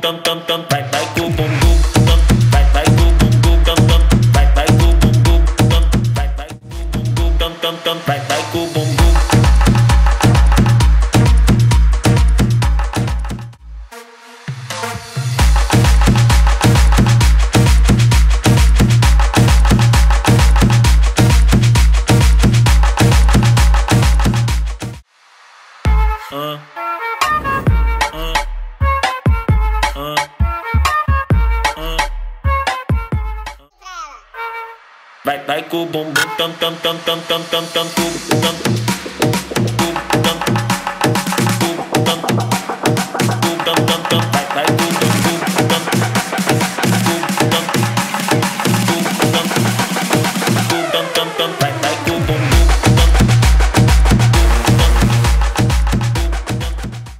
tam tam tam, vai com o bumbum, vai com o bumbum, tam tam, vai com o bumbum, vai com o bumbum, tam tam tam, vai com o bumbum. Vai com o bumbum tam tam tam tam tam tam tam tam.